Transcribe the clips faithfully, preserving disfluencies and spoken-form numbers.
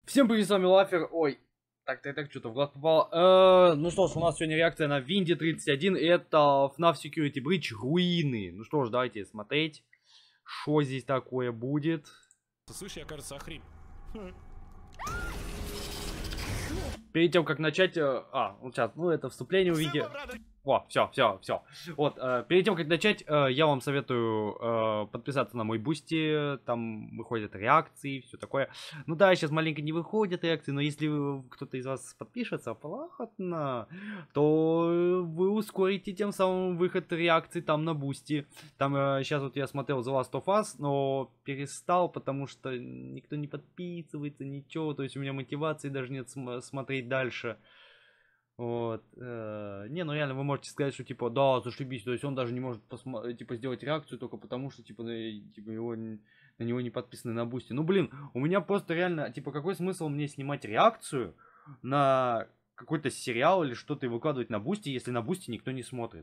Всем привет, с вами Лафер. Ой, так, так, так, что-то в глаз попало. Э, ну что ж, у нас сегодня реакция на Винди тридцать один. Это эф наф Security Breach Руины. Ну что ж, давайте смотреть, что здесь такое будет. Слышь, я, кажется, охрип. Перед тем, как начать... Э, а, вот сейчас, ну это вступление увидите. О, все, все, все. Вот, э, перед тем, как начать, э, я вам советую э, подписаться на мой бусти. Там выходят реакции, все такое. Ну да, сейчас маленько не выходят реакции, но если кто-то из вас подпишется плахотно, то вы ускорите тем самым выход реакций там на бусти. Там э, сейчас вот я смотрел The Last of Us, но перестал, потому что никто не подписывается, ничего. То есть у меня мотивации даже нет см смотреть дальше. Вот. Э, не, ну реально вы можете сказать, что типа, да, зашибись, то есть он даже не может типа сделать реакцию только потому, что типа, типа его, на него не подписаны на бусти. Ну блин, у меня просто реально, типа, какой смысл мне снимать реакцию на какой-то сериал или что-то и выкладывать на бусти, если на бусти никто не смотрит?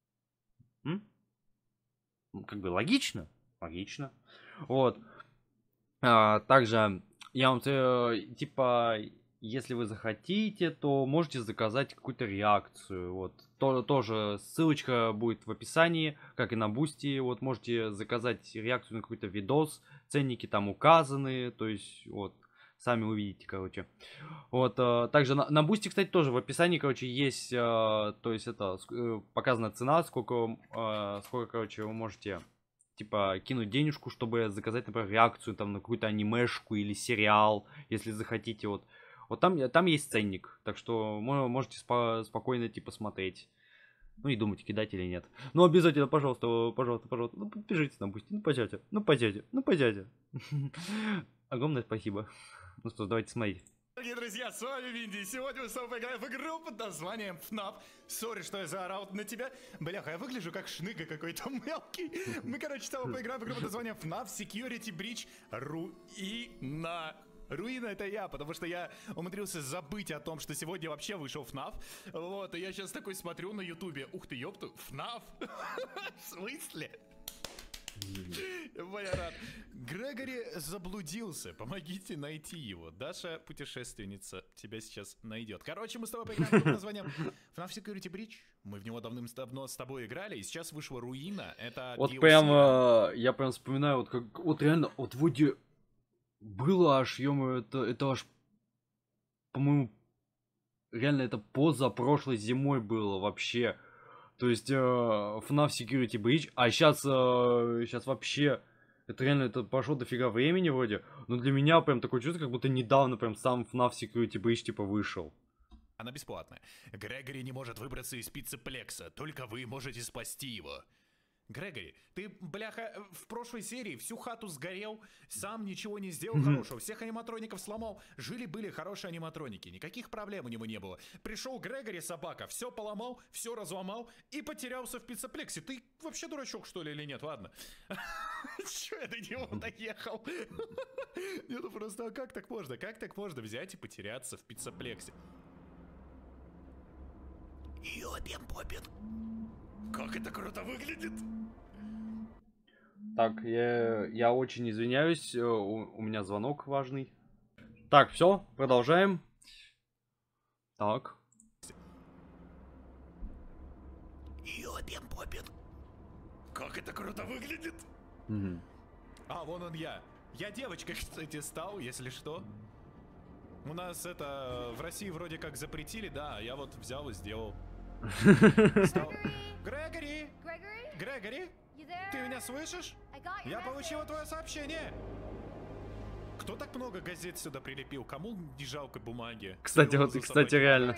М? Как бы логично, логично. Вот. А, также я вам э, типа, если вы захотите, то можете заказать какую-то реакцию. Вот. То, тоже ссылочка будет в описании, как и на бусти. Вот можете заказать реакцию на какой-то видос. Ценники там указаны. То есть, вот, сами увидите, короче. Вот, э, также на, на бусти, кстати, тоже в описании, короче, есть, э, то есть это э, показана цена, сколько, э, сколько, короче, вы можете, типа, кинуть денежку, чтобы заказать, например, реакцию там на какую-то анимешку или сериал, если захотите, вот. Вот там, там есть ценник, так что можете спо спокойно, типа, смотреть. Ну и думать, кидать или нет. Ну, обязательно, пожалуйста, пожалуйста, пожалуйста, ну, подпишитесь на бусти, ну, по дяде, ну, по дяде, ну, по дяде. Огромное спасибо. Ну что, давайте смотреть. Дорогие друзья, с вами Винди. Сегодня мы с вами поиграем в игру под названием эф наф. Сори, что я заорал на тебя. Бляха, я выгляжу как шныга какой-то мелкий. Мы, короче, с тобой поиграем в игру под названием эф наф Security Breach Руина. Руина это я, потому что я умудрился забыть о том, что сегодня вообще вышел эф наф. Вот, и я сейчас такой смотрю на ютубе. Ух ты, ёпту, эф наф? В смысле? Я рад. Грегори заблудился. Помогите найти его. Даша, путешественница, тебя сейчас найдет. Короче, мы с тобой поиграем под названием эф наф Security Breach. Мы в него давным-давно с тобой играли, и сейчас вышла Руина. Это вот ди эл си. прям, э, я прям вспоминаю, вот как, вот реально, вот вроде было аж, ё-моё, это, это аж, по-моему, реально это позапрошлой зимой было вообще. То есть э, эф наф Security Breach, а сейчас, э, сейчас вообще, это реально, это прошло дофига времени вроде, но для меня прям такое чувство, как будто недавно прям сам эф наф Security Breach типа вышел. Она бесплатная. Грегори не может выбраться из пиццеплекса, только вы можете спасти его. Грегори, ты, бляха, в прошлой серии всю хату сгорел, сам ничего не сделал хорошего, всех аниматроников сломал, жили-были хорошие аниматроники, никаких проблем у него не было. Пришел Грегори, собака, все поломал, все разломал и потерялся в пиццеплексе. Ты вообще дурачок, что ли, или нет? Ладно. Че я до него доехал? Это просто, а как так можно? Как так можно взять и потеряться в пиццеплексе? Ёбен-бобен. Как это круто выглядит! Так, я, я очень извиняюсь, у, у меня звонок важный. Так, все, продолжаем. Так. Ёбен-бобен. Как это круто выглядит! Угу. А, вон он я. Я девочкой, кстати, стал, если что. У нас это в России вроде как запретили, да, я вот взял и сделал. Стал... Грегори! Грегори! Ты меня слышишь? Я получила твое сообщение. Кто так много газет сюда прилепил? Кому не жалко бумаги? Кстати, вот, кстати, реально.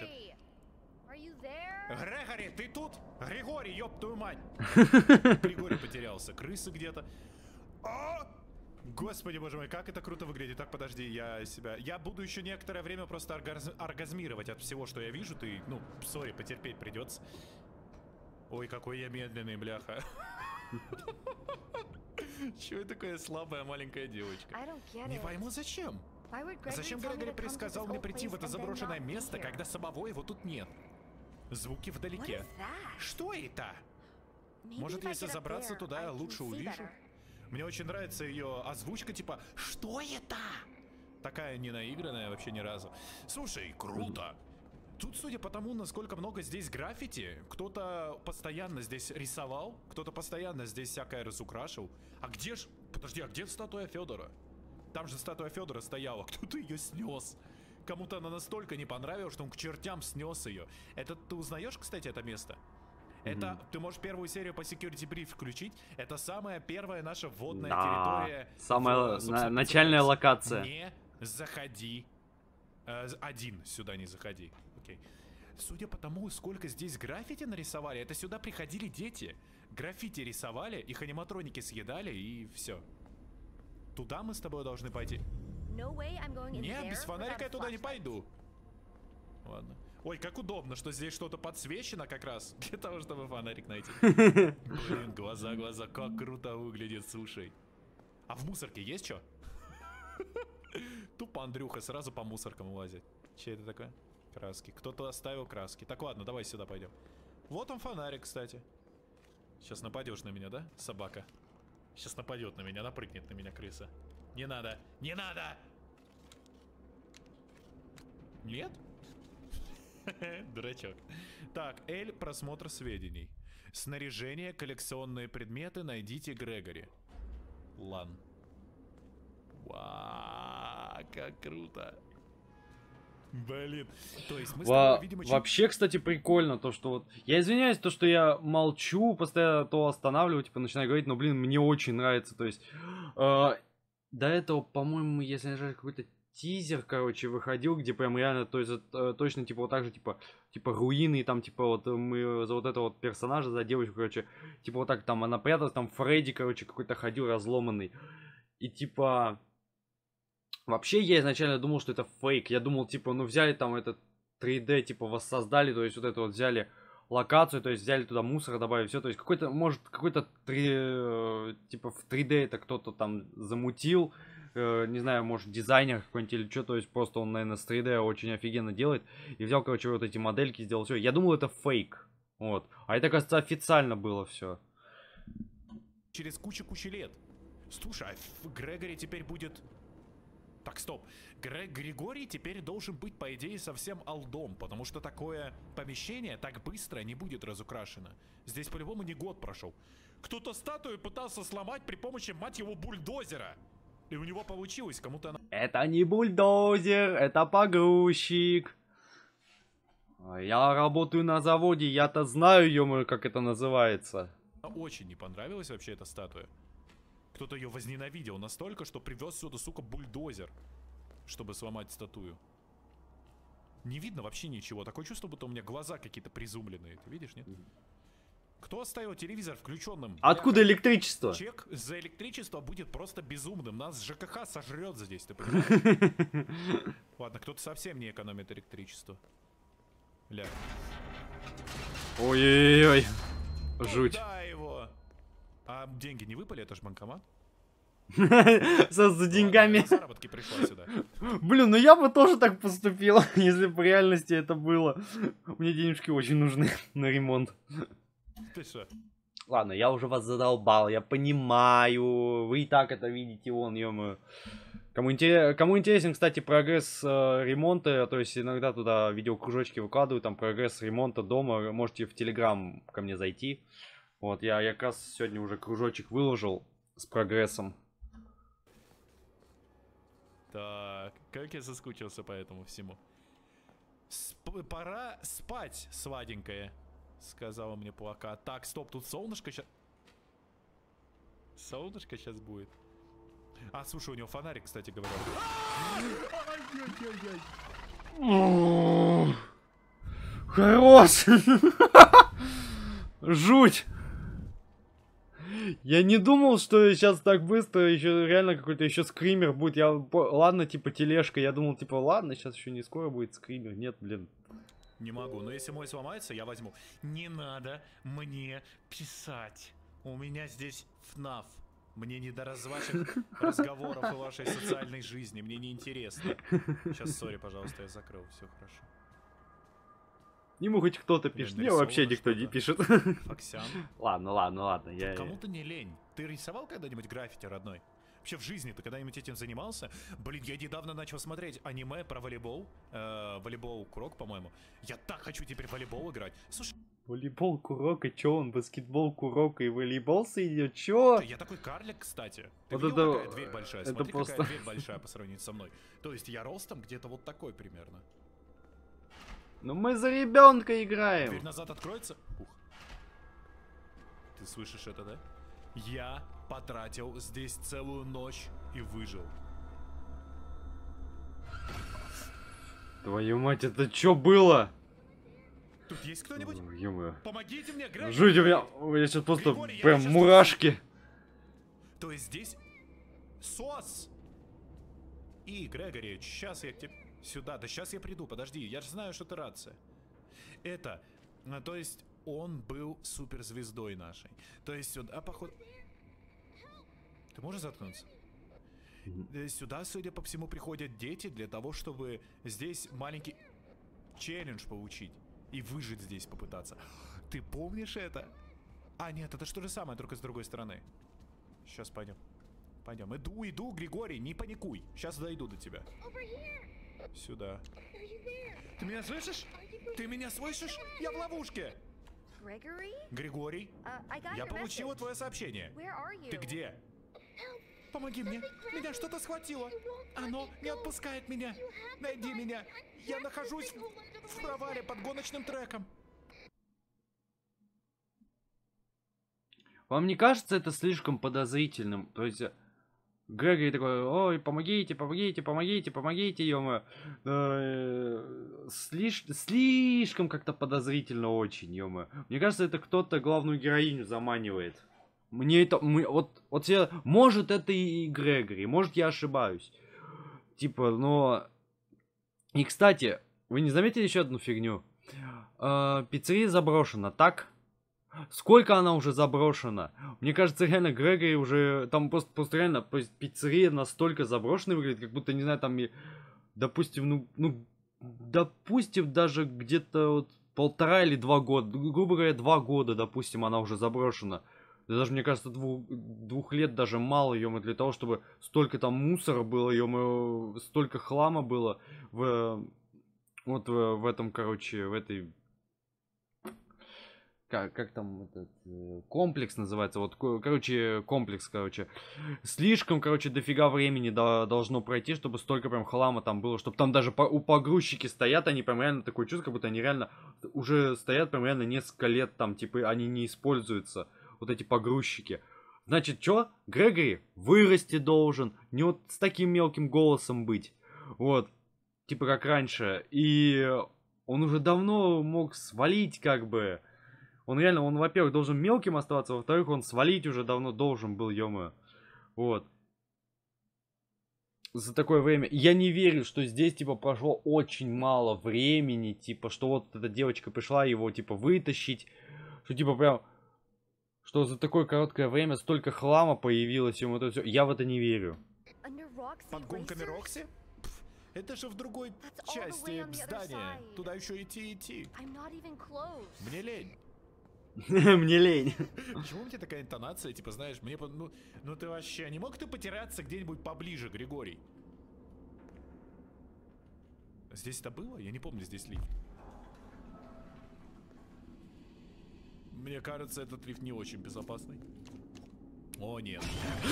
Грегори, ты тут? Григорий, ёб твою мать. Григорий потерялся. Крысы где-то. А! Господи, боже мой, как это круто выглядит. Так, подожди, я себя... Я буду еще некоторое время просто оргаз... оргазмировать от всего, что я вижу. Ты, ну, сори, потерпеть придется. Ой, какой я медленный, бляха. Чего я такая слабая маленькая девочка? Не пойму, зачем? Зачем Грегори предсказал мне прийти в это заброшенное место, когда самого его тут нет? Звуки вдалеке. Что это? Может, если забраться туда, я лучше увижу? Мне очень нравится ее озвучка, типа, что это? Такая не наигранная вообще ни разу. Слушай, круто. Тут, судя по тому, насколько много здесь граффити, кто-то постоянно здесь рисовал, кто-то постоянно здесь всякое разукрашивал. А где ж... Подожди, а где статуя Федора? Там же статуя Федора стояла, кто-то ее снес. Кому-то она настолько не понравилась, что он к чертям снес ее. Это ты узнаешь, кстати, это место? Это, mm-hmm. ты можешь первую серию по Security Brief включить. Это самая первая наша вводная да, территория. Самая в, на, начальная локация. Не заходи. Э, один сюда не заходи. Окей. Судя по тому, сколько здесь граффити нарисовали, это сюда приходили дети. Граффити рисовали, их аниматроники съедали и все. Туда мы с тобой должны пойти. No не, без фонарика я туда не пойду. Ладно. Ой, как удобно, что здесь что-то подсвечено как раз для того, чтобы фонарик найти. Блин, глаза, глаза, как круто выглядит, слушай. А в мусорке есть что? Тупо Андрюха сразу по мусоркам лазит. Че это такое? Краски. Кто-то оставил краски. Так, ладно, давай сюда пойдем. Вот он фонарик, кстати. Сейчас нападешь на меня, да, собака? Сейчас нападет на меня, напрыгнет на меня крыса. Не надо, не надо! Нет? Дурачок. Так, L, просмотр сведений. Снаряжение, коллекционные предметы, найдите Грегори. Лан. Вау, как круто. Блин. То есть мы с тобой, видимо, вообще, кстати, прикольно то, что вот... Я извиняюсь, то, что я молчу, постоянно то останавливаю, типа, начинаю говорить, но, блин, мне очень нравится, то есть... Э, до этого, по-моему, если не ошибаюсь, какой-то тизер, короче, выходил, где прям реально, то есть, э, точно, типа, вот так же, типа, типа, руины, и там, типа, вот мы за вот этого вот персонажа, за девочку, короче, типа, вот так там она пряталась, там Фредди, короче, какой-то ходил разломанный. И, типа... Вообще, я изначально думал, что это фейк. Я думал, типа, ну взяли там этот три дэ, типа, воссоздали, то есть вот это вот взяли локацию, то есть взяли туда мусор, добавили все. То есть какой-то, может, какой-то три, типа, в три дэ это кто-то там замутил. Э, не знаю, может, дизайнер какой-нибудь или что. То есть просто он, наверное, с три дэ очень офигенно делает. И взял, короче, вот эти модельки, сделал все. Я думал, это фейк. Вот. А это, кажется, официально было все. Через кучу-кучу лет. Слушай, а Грегори теперь будет... Так, стоп. Грег Григорий теперь должен быть, по идее, совсем олдом, потому что такое помещение так быстро не будет разукрашено. Здесь по-любому не год прошел. Кто-то статую пытался сломать при помощи, мать его, бульдозера. И у него получилось, кому-то она... Это не бульдозер, это погрузчик. Я работаю на заводе, я-то знаю, ё-моё, как это называется. Очень не понравилась вообще эта статуя. Кто-то ее возненавидел настолько, что привез сюда, сука, бульдозер, чтобы сломать статую. Не видно вообще ничего. Такое чувство, будто у меня глаза какие-то призумленные. Ты видишь, нет? Кто оставил телевизор включенным? Откуда Я... электричество? Чек за электричество будет просто безумным. Нас ЖКХ сожрет здесь, ты понимаешь? Ладно, кто-то совсем не экономит электричество. Ля. Ой-ой-ой. Жуть. А деньги не выпали? Это ж банкомат. За деньгами. Заработки пришла сюда. Блин, ну я бы тоже так поступил, если бы в реальности это было. Мне денежки очень нужны на ремонт. Ты что? Ладно, я уже вас задолбал, я понимаю. Вы и так это видите, вон, ё-моё. Кому, интерес, кому интересен, кстати, прогресс э, ремонта, то есть иногда туда видеокружочки выкладываю, там прогресс ремонта дома, можете в Телеграм ко мне зайти. Вот, я, я как раз сегодня уже кружочек выложил с прогрессом. Так, как я соскучился по этому всему. Сп- пора спать, сладенькая, сказала мне плакат. Так, стоп, тут солнышко сейчас... Солнышко сейчас будет. А, слушай, у него фонарик, кстати говоря. Хорош! Жуть! Я не думал, что сейчас так быстро еще реально какой-то еще скример будет. Я, ладно, типа тележка. Я думал, типа, ладно, сейчас еще не скоро будет скример. Нет, блин. Не могу, но если мой сломается, я возьму. Не надо мне писать. У меня здесь ФНАФ. Мне не до ваших разговоров о вашей социальной жизни. Мне не интересно. Сейчас, сори, пожалуйста, я закрыл. Все хорошо. Ему хоть кто-то пишет. Мне вообще никто не пишет. Фоксян. Ладно, ладно, ладно. Я... Кому-то не лень. Ты рисовал когда-нибудь граффити, родной? Вообще в жизни ты когда-нибудь этим занимался? Блин, я недавно начал смотреть аниме про волейбол. Э, волейбол Курок, по-моему. Я так хочу теперь в волейбол играть. Слушай... Волейбол Курок, и чё он? Баскетбол Курок и волейбол соединёт? Чё? Я такой карлик, кстати. Ты Вот видел, это... какая дверь большая? Это Смотри, просто... какая дверь большая по сравнению со мной. То есть я ростом где-то вот такой примерно. Ну мы за ребенка играем. Дверь назад откроется? Ух. Ты слышишь это, да? Я потратил здесь целую ночь и выжил. Твою мать, это чё было? Тут есть кто-нибудь? Ё-моё. Помогите мне, Грегори! Жуть, у меня, у меня сейчас просто Григорий, я прям сейчас мурашки. То есть здесь сос. И, Грегори, сейчас я к тебе... Сюда, да сейчас я приду, подожди, я же знаю, что это рация. Это, а, то есть он был суперзвездой нашей. То есть сюда, походу... Ты можешь заткнуться? Mm-hmm. Сюда, судя по всему, приходят дети для того, чтобы здесь маленький челлендж получить. И выжить здесь попытаться. Ты помнишь это? А, нет, это что же самое, только с другой стороны. Сейчас пойдем. Пойдем. Иду, иду, Григорий, не паникуй. Сейчас дойду до тебя. Сюда. Ты меня слышишь? Ты меня слышишь? Я в ловушке. Григорий, uh, я получила твое сообщение. Ты где? Помоги мне. Меня что-то схватило. Оно не отпускает меня. Найди меня. Я нахожусь в провале под гоночным треком. Вам не кажется это слишком подозрительным? То есть Грегори такой: ой, помогите, помогите, помогите, помогите, ё-моё. Э, слиш... Слишком как-то подозрительно очень, ё-моё. Мне кажется, это кто-то главную героиню заманивает. Мне это... Мы, вот, вот я, может, это и Грегори, может, я ошибаюсь. Типа, но... И, кстати, вы не заметили еще одну фигню? Э, пиццерия заброшена, так? Сколько она уже заброшена? Мне кажется, реально, Грегори уже... Там просто, просто реально пиццерия настолько заброшенная выглядит, как будто, не знаю, там... Допустим, ну... ну допустим, даже где-то вот полтора или два года. Грубо говоря, два года, допустим, она уже заброшена. Даже, мне кажется, двух, двух лет даже мало, ё-моё, для того, чтобы столько там мусора было, ё-моё, столько хлама было в... Вот в, в этом, короче, в этой... Как, как там этот комплекс называется? Вот, короче, комплекс, короче. Слишком, короче, дофига времени до, должно пройти, чтобы столько прям хлама там было. Чтобы там даже по, у погрузчики стоят, они прям реально такое чувство, как будто они реально уже стоят прям реально несколько лет там, типа, они не используются. Вот эти погрузчики. Значит, что? Грегори вырасти должен. Не вот с таким мелким голосом быть. Вот. Типа как раньше. И он уже давно мог свалить, как бы. Он реально, он, во-первых, должен мелким оставаться, во-вторых, он свалить уже давно должен был, ё-моё. Вот. За такое время. Я не верю, что здесь, типа, прошло очень мало времени, типа, что вот эта девочка пришла его, типа, вытащить. Что, типа, прям... Что за такое короткое время столько хлама появилось, ему это все. Я в это не верю. Под гонками Рокси? Пф, это же в другой части здания. Туда еще идти идти. Мне лень. Мне лень. Почему у тебя такая интонация, типа, знаешь, мне... Ну, ну ты вообще, не мог ты потеряться где-нибудь поближе, Григорий? Здесь это было? Я не помню, здесь лифт. Мне кажется, этот лифт не очень безопасный. О, нет.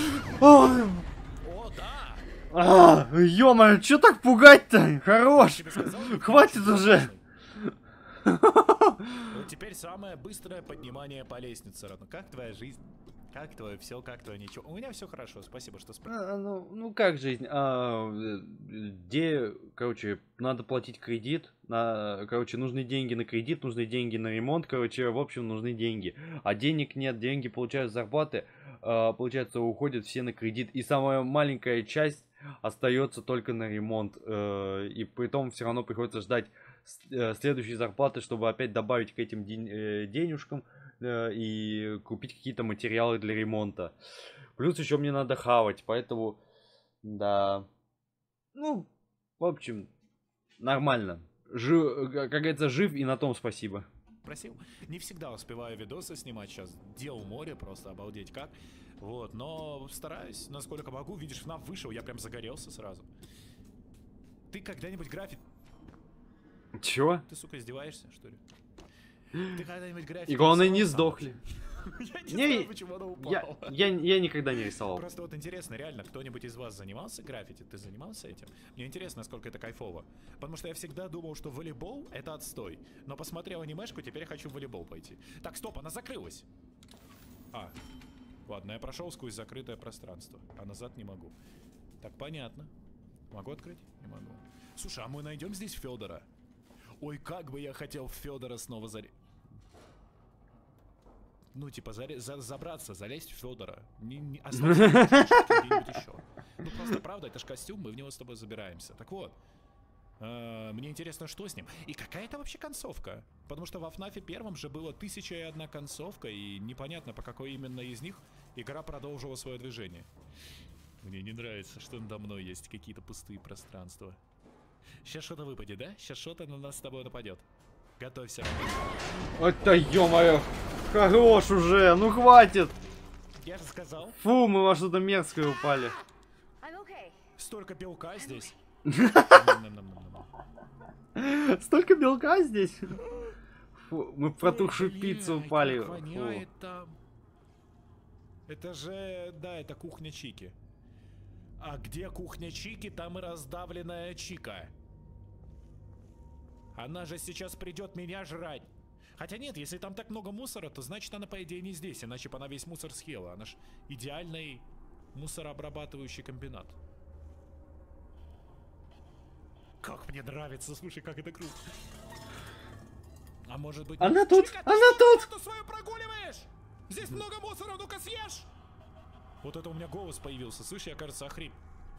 О, да! А, ё-моё, чё так пугать-то? Хорош! Хватит уже! Вот теперь самое быстрое поднимание по лестнице, Родно. Как твоя жизнь? Как твое все, как твое ничего? У меня все хорошо, спасибо, что спросил. А, ну, ну как жизнь? А, где, короче, надо платить кредит, на, короче, нужны деньги на кредит, нужны деньги на ремонт, короче, в общем, нужны деньги. А денег нет, деньги получают зарплаты, а, получается, уходят все на кредит. И самая маленькая часть остается только на ремонт. А, и при том все равно приходится ждать следующей зарплаты, чтобы опять добавить к этим день, денежкам и купить какие-то материалы для ремонта. Плюс еще мне надо хавать, поэтому, да, ну, в общем, нормально. Жив, как говорится, жив, и на том спасибо. просил. Не всегда успеваю видосы снимать сейчас. Дел море, просто обалдеть как. Вот, но стараюсь, насколько могу. Видишь, ФНАФ вышел, я прям загорелся сразу. Ты когда-нибудь граффити... Чё? Ты, сука, издеваешься, что ли? Ты когда-нибудь граффити... И главное, не рисовал сам? сдохли. Я не Не, знаю, почему она упала. Я, я, я никогда не рисовал. Просто вот интересно, реально, кто-нибудь из вас занимался граффити? Ты занимался этим? Мне интересно, насколько это кайфово. Потому что я всегда думал, что волейбол — это отстой. Но посмотрел анимешку, теперь я хочу в волейбол пойти. Так, стоп, она закрылась. А, ладно, я прошел сквозь закрытое пространство, а назад не могу. Так, понятно. Могу открыть? Не могу. Слушай, а мы найдем здесь Федора? Ой, как бы я хотел Федора снова заре... Ну, типа, заре... за... забраться, залезть в Федора. Не, не... Остаться где-нибудь еще. Ну, просто, правда, это ж костюм, мы в него с тобой забираемся. Так вот, э, мне интересно, что с ним. И какая это вообще концовка? Потому что во ФНАФе первом же было тысяча и одна концовка, и непонятно, по какой именно из них игра продолжила свое движение. Мне не нравится, что надо мной есть какие-то пустые пространства. Сейчас что-то выпадет, да? Сейчас что-то на нас с тобой нападет. Готовься. Это ё-моё. Хорош уже, ну хватит. Я же сказал. Фу, мы во что-то мерзкое упали. Столько белка здесь. Столько белка здесь. Фу, мы в протухшую пиццу упали. Воняет там. Это же, да, это кухня Чики. А где кухня Чики, там и раздавленная Чика. Она же сейчас придет меня жрать. Хотя нет, если там так много мусора, то значит она, по идее, не здесь. Иначе бы она весь мусор съела. Она ж идеальный мусорообрабатывающий комбинат. Как мне нравится, слушай, как это круто. А может быть... Она тут! Чика, она что, тут! Ты свою прогуливаешь? Здесь много мусора, ну-ка съешь! Вот это у меня голос появился. Слышь, я, кажется, охрип.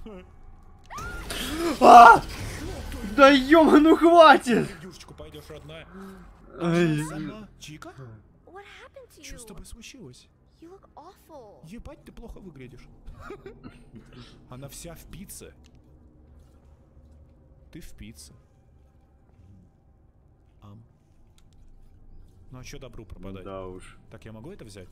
А! Да ё, ну хватит! Юшечку пойдешь, родная. Ай. Сама? Чика? Что с тобой случилось? Ебать, ты плохо выглядишь. Она вся в пицце. Ты в пицце. Ам. Ну а чё добру пропадать? Да уж. Так, я могу это взять?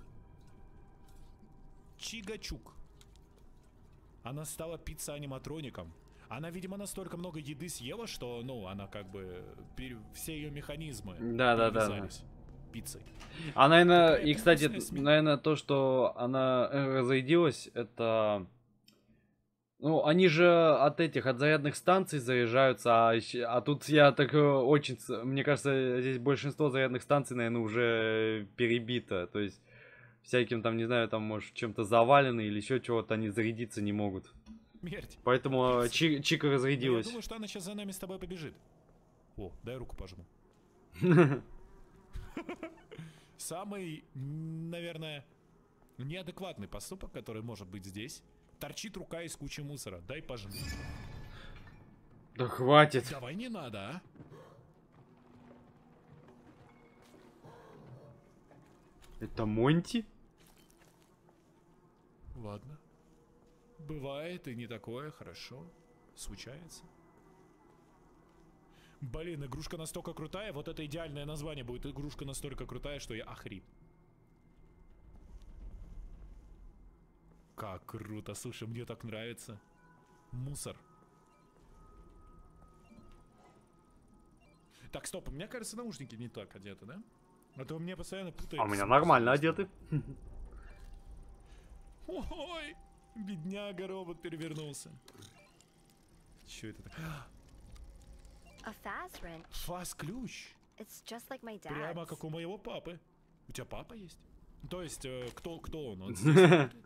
Чигачук. Она стала пицца-аниматроником. Она, видимо, настолько много еды съела, что, ну, она как бы... Пере... Все ее механизмы Да, да, да, да. Пиццей. А, наверное, Какая и, кстати, вкусная наверное, то, что она разрядилась, это... Ну, они же от этих, от зарядных станций заряжаются, а, щ- а тут я так э, очень... с- Мне кажется, здесь большинство зарядных станций, наверное, уже перебито. То есть, всяким там, не знаю, там, может, чем-то завалены или еще чего-то, они зарядиться не могут. Смерть. Поэтому э, Чи- Чика Ну, я разрядилась. думаю, что она сейчас за нами с тобой побежит. О, дай руку пожму. Самый, наверное, неадекватный поступок, который может быть здесь. Торчит рука из кучи мусора. Дай пожму. Да хватит. Давай не надо, а? Это Монти? Ладно. Бывает и не такое, хорошо. Случается. Блин, игрушка настолько крутая, вот это идеальное название будет. Игрушка настолько крутая, что я охрип. Как круто, слушай, мне так нравится. Мусор. Так, стоп, у меня, кажется, наушники не так одеты, да? А то у меня постоянно путается. А у меня нормально одеты. Ой, бедняга, робот перевернулся. Чё это такое? Фаз-ключ. Прямо как у моего папы. У тебя папа есть? То есть, э, кто, кто он? Он здесь работает?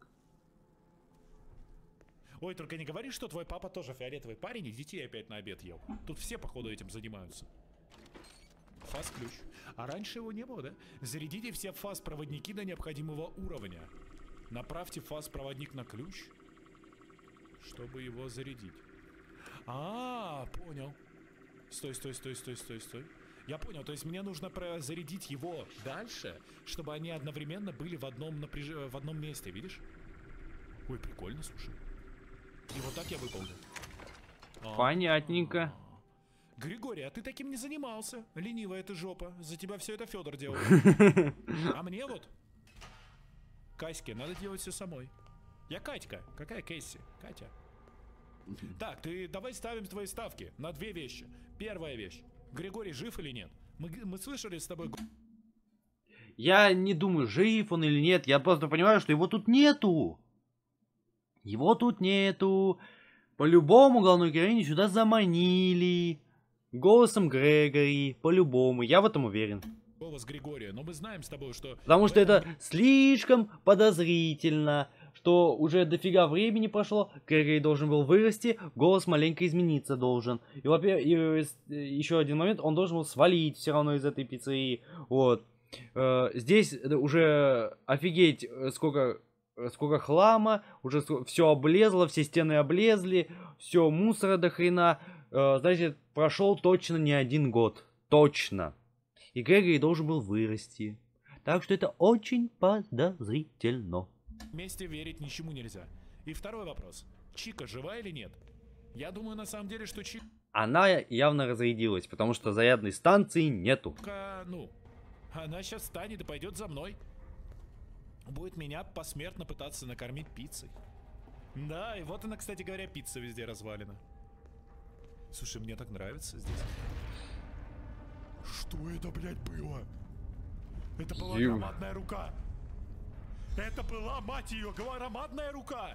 Ой, только не говори, что твой папа тоже фиолетовый парень и детей опять на обед ел. Тут все, походу, этим занимаются. Фаз-ключ. А раньше его не было, да? Зарядите все фаз-проводники до необходимого уровня. Направьте фаз-проводник на ключ, чтобы его зарядить. А, понял. Стой, стой, стой, стой, стой, стой. Я понял, то есть мне нужно зарядить его дальше, чтобы они одновременно были в одном, напряж... в одном месте, видишь? Ой, прикольно, слушай. И вот так я выполнил. Понятненько. Григорий, а ты таким не занимался. Ленивая ты жопа. За тебя все это Федор делал. А мне вот, Каське, надо делать все самой. Я Катька. Какая Кэсси? Катя. Так, ты давай ставим твои ставки на две вещи. Первая вещь. Григорий жив или нет? Мы, мы слышали с тобой... Я не думаю, жив он или нет. Я просто понимаю, что его тут нету. Его тут нету. По-любому главную героиню сюда заманили. Голосом Грегори. По-любому. Я в этом уверен. Голос Григория. Но мы знаем с тобой, что... Потому что этом... это слишком подозрительно. Что уже дофига времени прошло. Грегори должен был вырасти. Голос маленько измениться должен. И, во-первых, и еще один момент. Он должен был свалить все равно из этой пиццерии. Вот. Здесь уже офигеть сколько... Сколько хлама, уже все облезло, все стены облезли, все мусора до хрена. Значит, прошел точно не один год. Точно. И Грегори должен был вырасти. Так что это очень подозрительно. Вместе верить ничему нельзя. И второй вопрос. Чика жива или нет? Я думаю, на самом деле, что Чика... Она явно разрядилась, потому что зарядной станции нету. Ну, она сейчас встанет и пойдет за мной. Будет меня посмертно пытаться накормить пиццей. Да, и вот она, кстати говоря, пицца везде развалена. Слушай, мне так нравится здесь. Что это, блядь, было? Это была Ю. громадная рука. Это была, мать ее, громадная рука.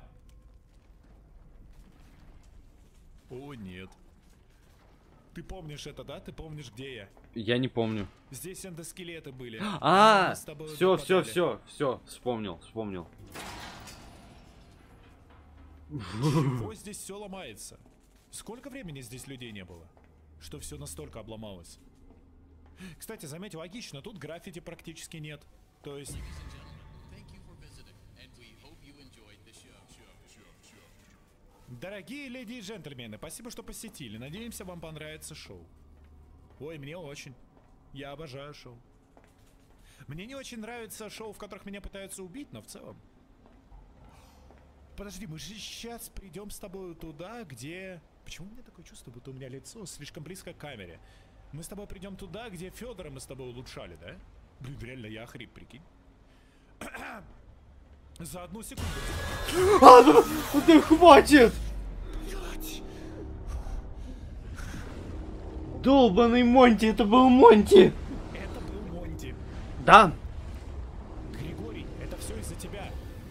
О, нет. Ты помнишь это, да? Ты помнишь, где я? Я не помню. Здесь эндоскелеты были. А, все, все, все, все, вспомнил, вспомнил. Чего здесь все ломается? Сколько времени здесь людей не было? Что все настолько обломалось? Кстати, заметь, логично, тут граффити практически нет. То есть... Дорогие леди и джентльмены, спасибо, что посетили. Надеемся, вам понравится шоу. Ой, мне очень. Я обожаю шоу. Мне не очень нравится шоу, в которых меня пытаются убить, но в целом... Подожди, мы же сейчас придем с тобой туда, где... Почему у меня такое чувство, будто у меня лицо слишком близко к камере? Мы с тобой придем туда, где Федора мы с тобой улучшали, да? Блин, реально, я охрип, прикинь. За одну секунду. А, ну, да хватит! Долбаный Монти, это был Монти! Это был Монти. Да. Григорий, это все из-за тебя.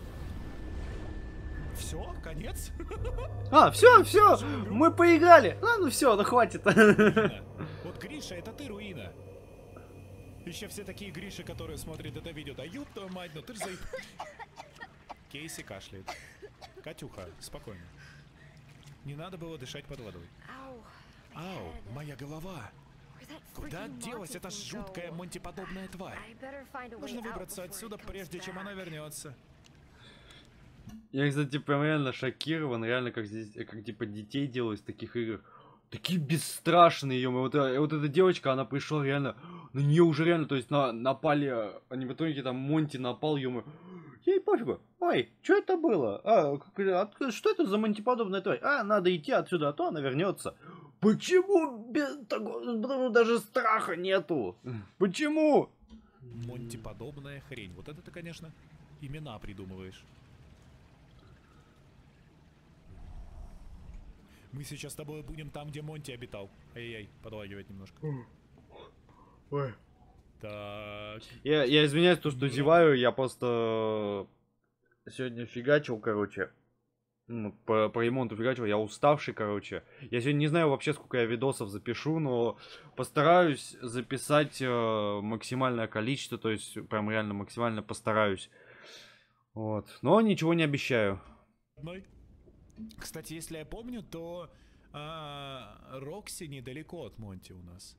Все, конец? А, все, все, мы поиграли. А, ну все, ну хватит. Руина. Вот Гриша, это ты, Руина. Еще все такие Гриши, которые смотрят это видео. Да ёб твою мать, ну ты ж заеб... Кейси кашляет. Катюха, спокойно. Не надо было дышать под водой. Ау, моя голова. Куда делась эта жуткая монтиподобная тварь? Нужно выбраться отсюда, прежде чем она вернется. Я, кстати, прям реально шокирован, реально, как здесь, как типа детей делают в таких играх. Такие бесстрашные, ё-моё. Вот, вот эта девочка, она пришла реально, на нее уже реально, то есть на, напали аниматроники, там Монти напал, ё-моё. Ей пофигу. Ой, что это было? А, как, что это за монтиподобная тварь? А, надо идти отсюда, а то она вернется. Почему без такого, даже страха нету? Почему? Монтиподобная хрень. Вот это ты, конечно, имена придумываешь. Мы сейчас с тобой будем там, где Монти обитал. Ай-яй, подлагивает немножко. Ой. Так. Я, я извиняюсь, то, что зеваю, я просто сегодня фигачил, короче. Ну, по, по ремонту фигачил, я уставший, короче. Я сегодня не знаю вообще, сколько я видосов запишу, но постараюсь записать э, максимальное количество, то есть прям реально максимально постараюсь. Вот. Но ничего не обещаю. Кстати, если я помню, то а, Рокси недалеко от Монти у нас.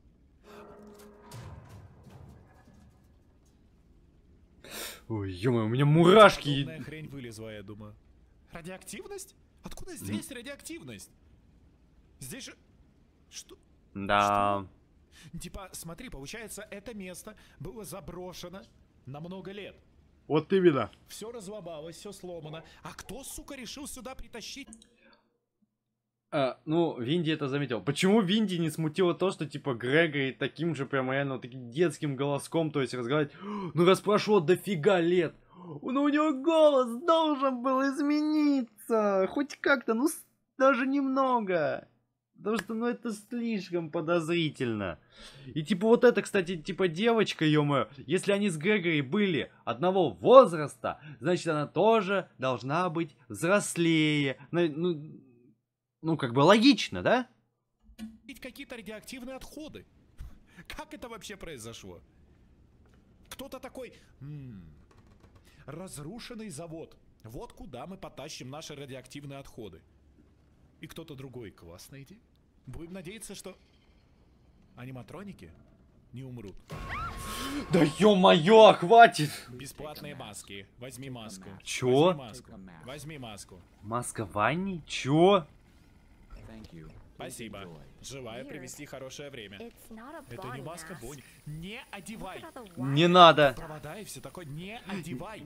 Ой, ё-моё, у меня мурашки. Подобная хрень вылезла, я думаю. Радиоактивность? Откуда здесь радиоактивность? Здесь же... Что? Да. Что? Типа, смотри, получается, это место было заброшено на много лет. Вот именно. Все разломалось, все сломано. А кто, сука, решил сюда притащить? А, ну, Винди это заметил. Почему Винди не смутило то, что, типа, Грегори таким же, прям реально, вот таким детским голоском, то есть, разговаривать, ну, раз прошло дофига лет, ну, у него голос должен был измениться, хоть как-то, ну, с- даже немного. Потому что, ну, это слишком подозрительно. И, типа, вот это, кстати, типа, девочка, ё-моё, если они с Грегори были одного возраста, значит, она тоже должна быть взрослее. Ну, ну, ну, как бы логично, да? Ведь какие-то радиоактивные отходы. Как это вообще произошло? Кто-то такой... «М, разрушенный завод. Вот куда мы потащим наши радиоактивные отходы. И кто-то другой. Классная идея. Будем надеяться, что аниматроники не умрут. Да ё-моё, хватит! Бесплатные маски. Возьми маску. Чё? Возьми маску. Возьми маску. Маска Ванни? Чё? Спасибо. Желаю провести хорошее время. Это не маска Бонни. Не одевай. Не надо. Провода и все такое. Не одевай.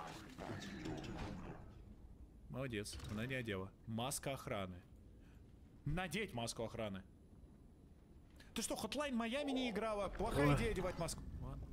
Молодец. Она не одела. Маска охраны. Надеть маску охраны. Ты что, Hotline Miami не играла? Плохая Ой. идея одевать маску. Ладно.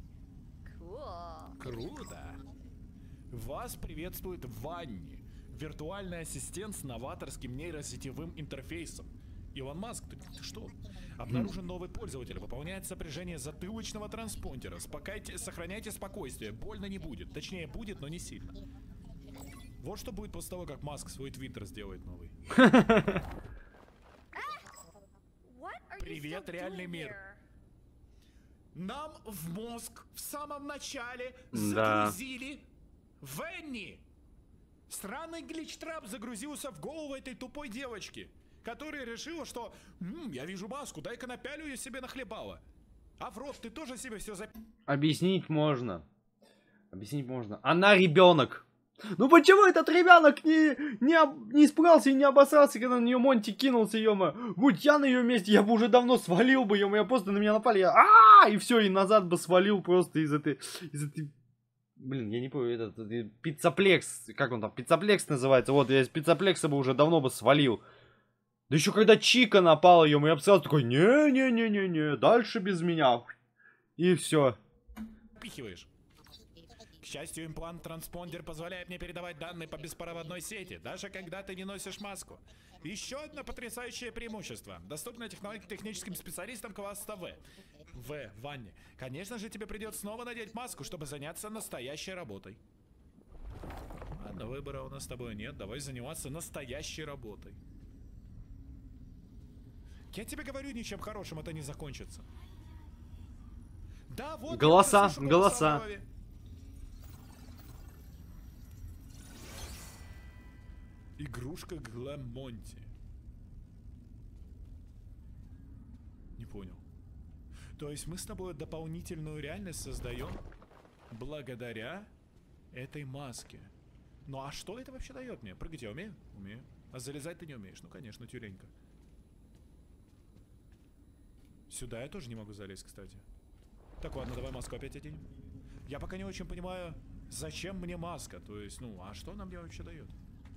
Круто. Вас приветствует Ванни. Виртуальный ассистент с новаторским нейросетевым интерфейсом. Илон Маск, ты, ты что? Обнаружен новый пользователь. Выполняет сопряжение затылочного транспондера. Спокойте, сохраняйте спокойствие. Больно не будет. Точнее, будет, но не сильно. Вот что будет после того, как Маск свой твиттер сделает новый. Привет, реальный мир. Нам в мозг в самом начале Да. загрузили Венни. Странный глич-трап загрузился в голову этой тупой девочки, которая решила, что «М, я вижу маску, дай-ка напялю ее себе на хлебало». А в рот ты тоже себе все зап... Объяснить можно. Объяснить можно. Она ребенок. Ну почему этот ребенок не, не, об- не испугался и не обосрался, когда на нее Монти кинулся, ё Будь я на ее месте, я бы уже давно свалил бы, ё я просто на меня напали, я а и все, и назад бы свалил просто из этой, из этой, блин, я не помню, этот, этот пиццаплекс, как он там, пиццаплекс называется, вот, я из пиццаплекса бы уже давно бы свалил. Да еще когда Чика напала, ё я бы сразу такой, не-не-не-не-не, дальше без меня, и все. Пихиваешь. К счастью, имплант-транспондер позволяет мне передавать данные по беспроводной сети, даже когда ты не носишь маску. Еще одно потрясающее преимущество. Доступная технология техническим специалистам класса В. В. Ванне. Конечно же, тебе придется снова надеть маску, чтобы заняться настоящей работой. Ладно, выбора у нас с тобой нет. Давай заниматься настоящей работой. Я тебе говорю, ничем хорошим это не закончится. Да, вот... Голоса, я слышу голоса. в голове. Игрушка Глэм Монти. Не понял. То есть мы с тобой дополнительную реальность создаем благодаря этой маске. Ну а что это вообще дает мне? Прыгать я умею? Умею. А залезать ты не умеешь? Ну конечно, тюленька. Сюда я тоже не могу залезть, кстати. Так, ладно, давай маску опять оденем. Я пока не очень понимаю, зачем мне маска. То есть, ну, а что она мне вообще дает?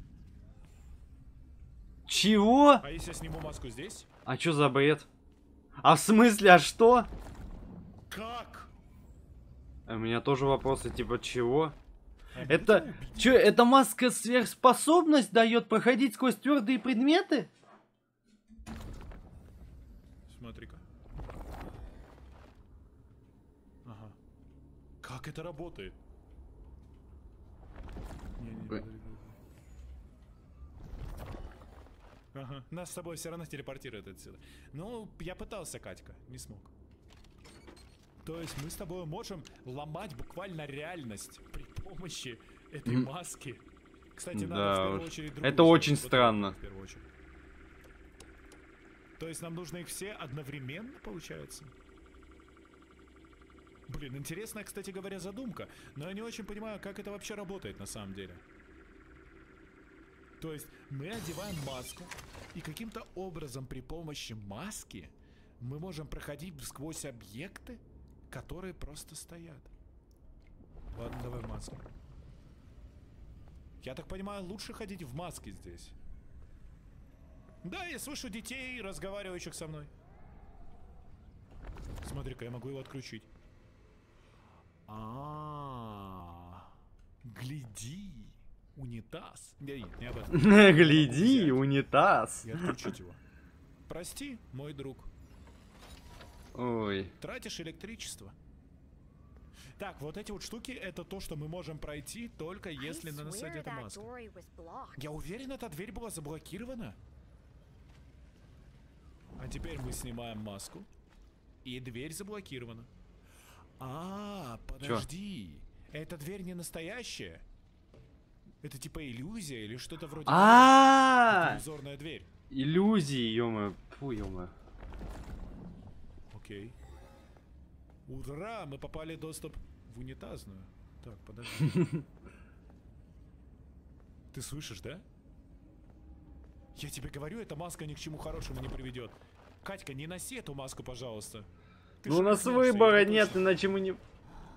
Чего? А если я сниму маску здесь? А чё за бред? А в смысле, а что? Как? А у меня тоже вопросы, типа, чего? А Это, будем убить. чё, эта маска сверхспособность дает проходить сквозь твердые предметы? Смотри-ка. Ага. Как это работает? Не, не, Ой. подожди, подожди. Ага. Нас с тобой все равно телепортирует отсюда. Ну, я пытался, Катька, не смог. То есть мы с тобой можем ломать буквально реальность при помощи этой М. маски. Кстати, надо Да в первую уж. очередь Это другую очень сделать. Вот странно. в первую очередь. То есть нам нужно их все одновременно, получается? Блин, интересная, кстати говоря, задумка. Но я не очень понимаю, как это вообще работает на самом деле. То есть мы одеваем маску, и каким-то образом при помощи маски мы можем проходить сквозь объекты, которые просто стоят. Ладно, давай маску. Я так понимаю, лучше ходить в маске здесь. Да, я слышу детей, разговаривающих со мной. Смотри-ка, я могу его отключить. А, гляди, унитаз. Нет, не об этом. Гляди, унитаз. И отключить его. Прости, мой друг. Ой. Тратишь электричество. Так, вот эти вот штуки, это то, что мы можем пройти, только если на нас одета маска. Я уверен, эта дверь была заблокирована. А теперь мы снимаем маску, и дверь заблокирована. А, подожди. Чё? Эта дверь не настоящая? Это типа иллюзия или что-то вроде... А, иллюзорная дверь. Иллюзии, ё-моё. Фу, ё-моё. Окей. Ура, мы попали в доступ в унитазную. Так, подожди. Ты слышишь, да? Я тебе говорю, эта маска ни к чему хорошему не приведет. Катька, не носи эту маску, пожалуйста. Ты ну у нас шарахнешься, выбора я нет, точно... иначе мы не...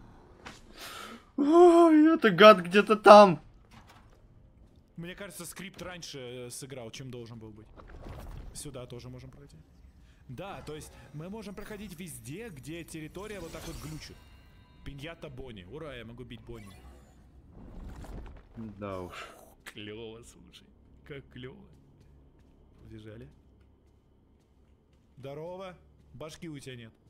Ой, это гад где-то там. Мне кажется, скрипт раньше э, сыграл, чем должен был быть. Сюда тоже можем пройти. Да, то есть мы можем проходить везде, где территория вот так вот глючит. Пиньята Бонни. Ура, я могу бить Бонни. Да уж. Клево, слушай. Как клево. Побежали. Здорово. Башки у тебя нет.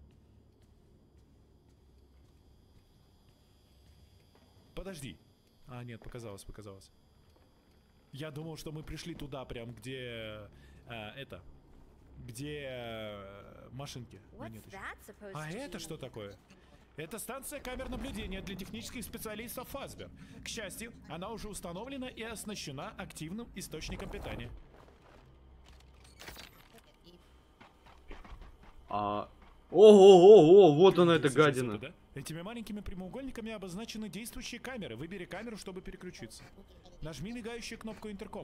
Подожди. А, нет, показалось, показалось. Я думал, что мы пришли туда, прям где... А, это... Где... А, машинки. А, нет еще. А это что такое? Это станция камер наблюдения для технических специалистов Фазбер. К счастью, она уже установлена и оснащена активным источником питания. А... Ого-го-го, вот она, эта гадина. Да? Этими маленькими прямоугольниками обозначены действующие камеры. Выбери камеру, чтобы переключиться. Нажми мигающую кнопку интерком.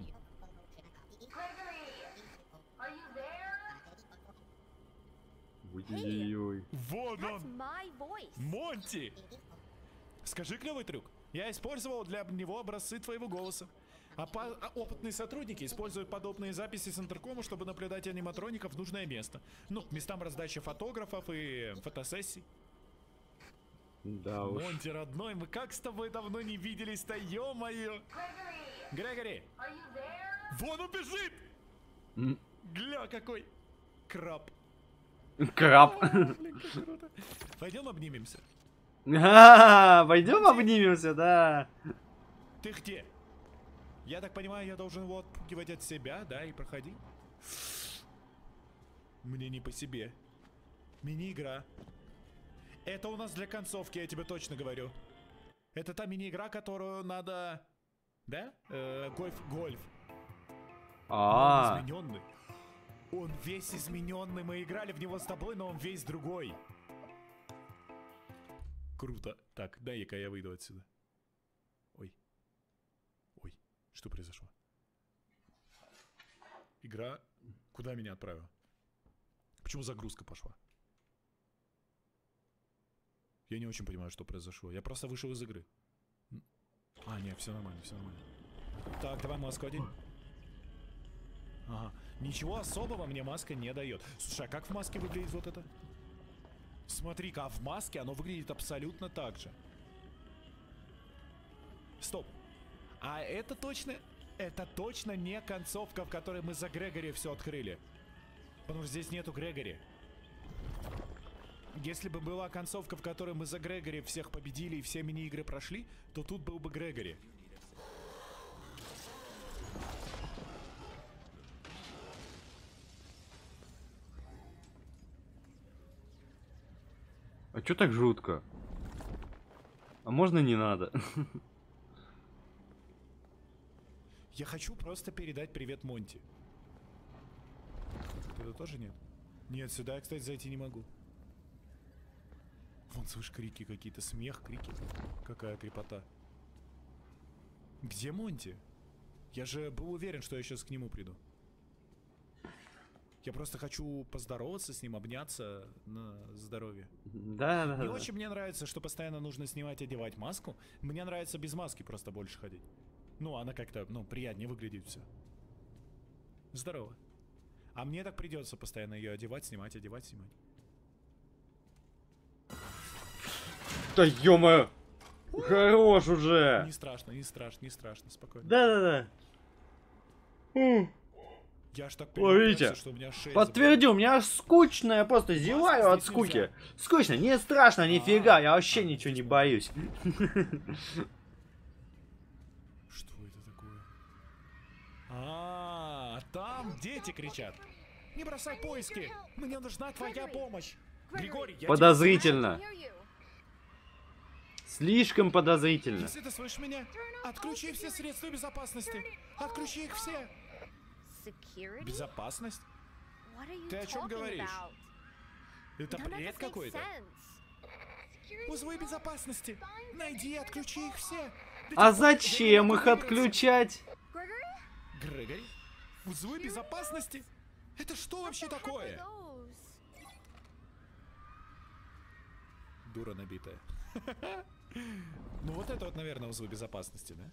Ой-ой-ой. Вот он! Монти! Скажи клевый трюк. Я использовал для него образцы твоего голоса. А, по... а опытные сотрудники используют подобные записи с интеркома, чтобы наблюдать аниматроников в нужное место. Ну, к местам раздачи фотографов и фотосессий. Да уж. Монти, родной, мы как с тобой давно не виделись-то, ё-моё! Грегори! Вон он бежит! Mm. Гля, какой краб! Краб! О, блин, как круто. Пойдем обнимемся. А, пойдем обнимемся, да. Ты где? Я так понимаю, я должен его отпугивать от себя, да, и проходить? Мне не по себе. Мини-игра. Это у нас для концовки, я тебе точно говорю. Это та мини-игра, которую надо... Да? Э, гольф, гольф. А. Он измененный. Он весь измененный. Мы играли в него с тобой, но он весь другой. Круто. Так, дай-ка я выйду отсюда. Ой. Ой, что произошло? Игра... Куда меня отправила? Почему загрузка пошла? Я не очень понимаю, что произошло. Я просто вышел из игры. А, нет, все нормально, все нормально. Так, давай маску одень. Ага. Ничего особого мне маска не дает. Слушай, а как в маске выглядит вот это? Смотри-ка, а в маске оно выглядит абсолютно так же. Стоп. А это точно... Это точно не концовка, в которой мы за Грегори все открыли. Потому что здесь нету Грегори. Если бы была концовка, в которой мы за Грегори всех победили и все мини-игры прошли, то тут был бы Грегори. А чё так жутко? А можно не надо? Я хочу просто передать привет Монти. Это тоже нет? Нет, сюда я, кстати, зайти не могу. Вон, слышь, крики какие-то, смех, крики. Какая крепота. Где Монти? Я же был уверен, что я сейчас к нему приду. Я просто хочу поздороваться с ним, обняться на здоровье. Да, да, Не да. очень мне нравится, что постоянно нужно снимать и одевать маску. Мне нравится без маски просто больше ходить. Ну, она как-то, ну, приятнее выглядит все. Здорово. А мне так придется постоянно ее одевать, снимать, одевать, снимать. Да ё-моё! Хорош уже! Не страшно, не страшно, не страшно, спокойно. Да-да-да. Я ж так О, видите? перенапрягся, что у меня шея Подтвердю, у меня аж скучно, я просто зеваю от здесь скуки. нельзя. Скучно, не страшно, нифига, А, я вообще а, ничего не здесь боюсь. Что это такое? А, там дети кричат. Не бросай поиски, мне нужна твоя помощь. Григорий, я тебя Подозрительно. Hear you. Слишком слышу. подозрительно. Если ты слышишь меня, отключи все средства безопасности. Отключи их все. Security? Безопасность? What are you Ты о чем talking говоришь? about? Это None of бред this makes какой-то. sense. Узлы безопасности. Найди и отключи их все. До А тех пор, пока я не зачем могу их выбраться. отключать? Gregory? Грегори? Узлы безопасности? Это что вообще What the heck are такое? those? Дура набитая. Ну вот это вот, наверное, узлы безопасности, да?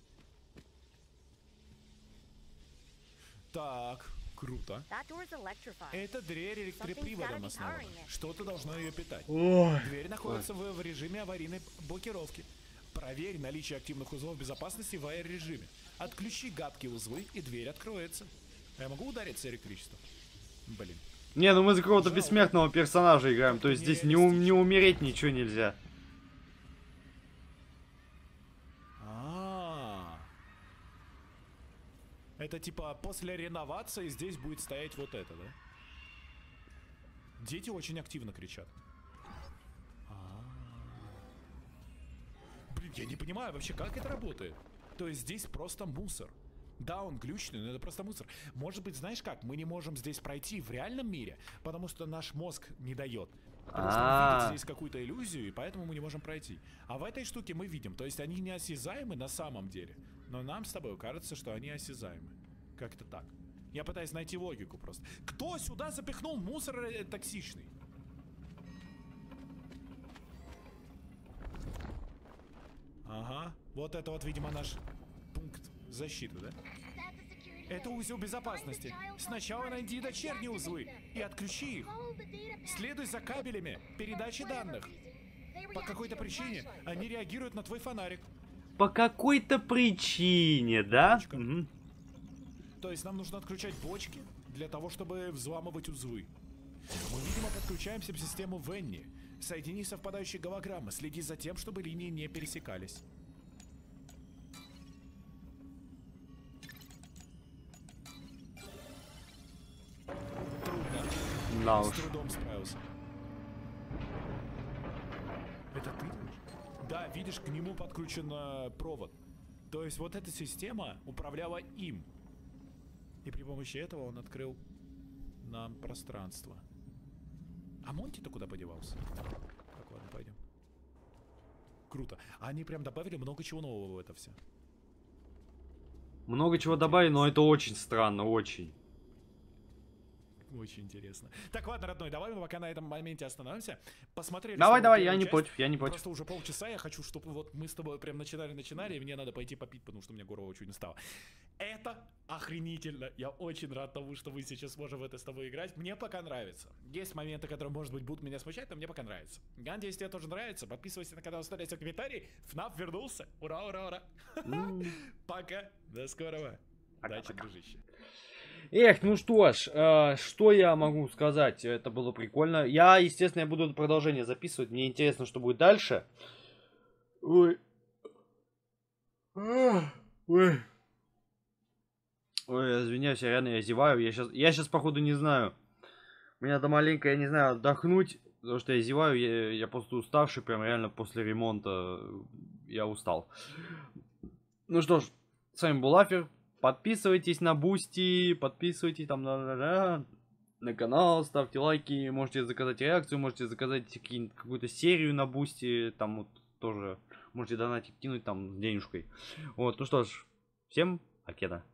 Так, круто. That door's electrified. Эта дверь электроприводом Something's gotta be основана. powering it. Что-то должно ее питать. Ой. Дверь находится в, в режиме аварийной блокировки. Проверь наличие активных узлов безопасности в аэр-режиме. Отключи гадкие узлы, и дверь откроется. А я могу удариться электричеством? Блин. Не, ну мы за какого-то бессмертного персонажа играем, то есть здесь не, ум- не умереть ничего нельзя. А. Это типа после реновации здесь будет стоять вот это, да? Дети очень активно кричат. А. Блин, я не понимаю вообще, как это работает. То есть здесь просто мусор. Да, он глючный, но это просто мусор. Может быть, знаешь как, мы не можем здесь пройти в реальном мире, потому что наш мозг не дает. Потому что он А. видит здесь какую-то иллюзию, и поэтому мы не можем пройти. А в этой штуке мы видим, то есть они не осязаемы на самом деле. Но нам с тобой кажется, что они осязаемы. Как-то так. Я пытаюсь найти логику просто. Кто сюда запихнул мусор э, токсичный? Ага, вот это вот, видимо, наш пункт защиты, да? Это узел безопасности. Сначала найди дочерние узлы и отключи их. Следуй за кабелями передачи данных. По какой-то причине они реагируют на твой фонарик. По какой-то причине, да? Точка. Мгм. То есть нам нужно отключать бочки для того, чтобы взламывать узлы. Мы, видимо, подключаемся в систему Венни. Соедини совпадающие голограммы, следи за тем, чтобы линии не пересекались. Трудно. На С уж. трудом справился. Это ты? Да, видишь, к нему подключен э, провод. То есть вот эта система управляла им. И при помощи этого он открыл нам пространство. А Монти-то куда подевался? Так, ладно, пойдем. Круто. Они прям добавили много чего нового в это все. Много чего добавить, но это очень странно, очень. Очень интересно. Так, ладно, родной, давай мы пока на этом моменте остановимся. Посмотрели. Давай, с тобой давай, первую я не часть. против, я не против. Просто уже полчаса я хочу, чтобы вот мы с тобой прям начинали-начинали, и мне надо пойти попить, потому что у меня горло очень устало. Это охренительно. Я очень рад тому, что мы сейчас можем в это с тобой играть. Мне пока нравится. Есть моменты, которые, может быть, будут меня смущать, но мне пока нравится. Ганди, если тебе тоже нравится, подписывайся на канал, оставляйте комментарии. ФНАФ вернулся. Ура, ура, ура. Пока. До скорого. Удачи, дружище. Эх, ну что ж, э, что я могу сказать? Это было прикольно. Я, естественно, я буду продолжение записывать. Мне интересно, что будет дальше. Ой. Ой. Ой, извиняюсь, я реально я зеваю. Я сейчас, я сейчас, походу, не знаю. Мне надо маленько, я не знаю, отдохнуть. Потому что я зеваю, я, я просто уставший. Прям реально после ремонта я устал. Ну что ж, с вами был Афер. Подписывайтесь на Бусти, подписывайтесь там на, на, на канал, ставьте лайки, можете заказать реакцию, можете заказать какую-то серию на Бусти, там вот тоже можете донатить, кинуть там с денежкой. Вот, ну что ж, всем покеда.